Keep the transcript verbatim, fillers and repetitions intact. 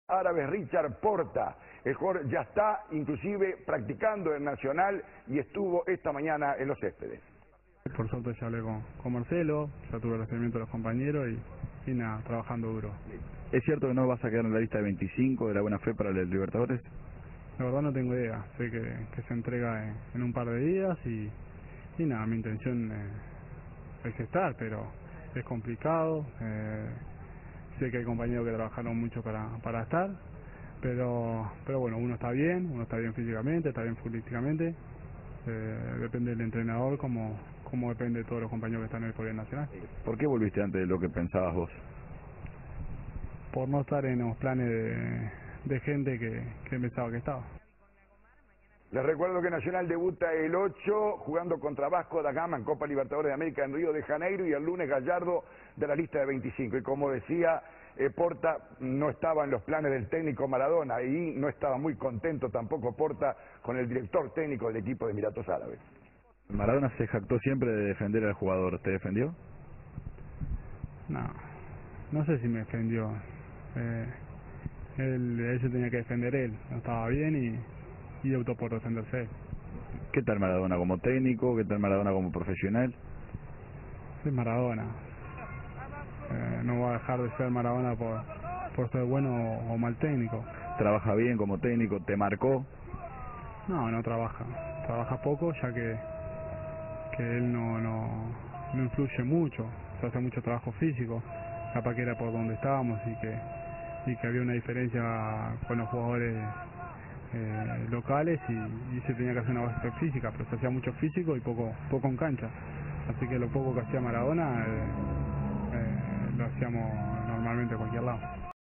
Árabes Richard Porta. El jugador ya está inclusive practicando en Nacional y estuvo esta mañana en los céspedes. Por suerte ya hablé con, con Marcelo, ya tuve el recibimiento de los compañeros y, y nada, trabajando duro. ¿Es cierto que no vas a quedar en la lista de veinticinco de la buena fe para el Libertadores? La verdad no tengo idea, sé que, que se entrega en, en un par de días y, y nada, mi intención eh, es estar, pero es complicado. Eh, sé que hay compañeros que trabajaron mucho para, para estar, pero, pero bueno, uno está bien, uno está bien físicamente, está bien futbolísticamente. Eh, depende del entrenador como, como depende de todos los compañeros que están en el Poder Nacional. ¿Por qué volviste antes de lo que pensabas vos? Por no estar en los planes de, de gente que, que pensaba que estaba. Les recuerdo que Nacional debuta el ocho jugando contra Vasco da Gama en Copa Libertadores de América en Río de Janeiro y el lunes Gallardo de la lista de veinticinco. Y como decía eh, Porta, no estaba en los planes del técnico Maradona y no estaba muy contento tampoco Porta con el director técnico del equipo de Emiratos Árabes. Maradona se jactó siempre de defender al jugador. ¿Te defendió? No, no sé si me defendió. Eh, él, él se tenía que defender él, no estaba bien y, y optó por defenderse él. ¿Qué tal Maradona como técnico? ¿Qué tal Maradona como profesional? Es Maradona. Eh, no va a dejar de ser Maradona por, por ser bueno o, o mal técnico. ¿Trabaja bien como técnico? ¿Te marcó? No, no trabaja. Trabaja poco ya que, que él no, no, no influye mucho. Se hace mucho trabajo físico. Capaz que era por donde estábamos y que, y que había una diferencia con los jugadores eh, locales y, y se tenía que hacer una base física, pero se hacía mucho físico y poco, poco en cancha. Así que lo poco que hacía Maradona eh, eh, lo hacíamos normalmente a cualquier lado.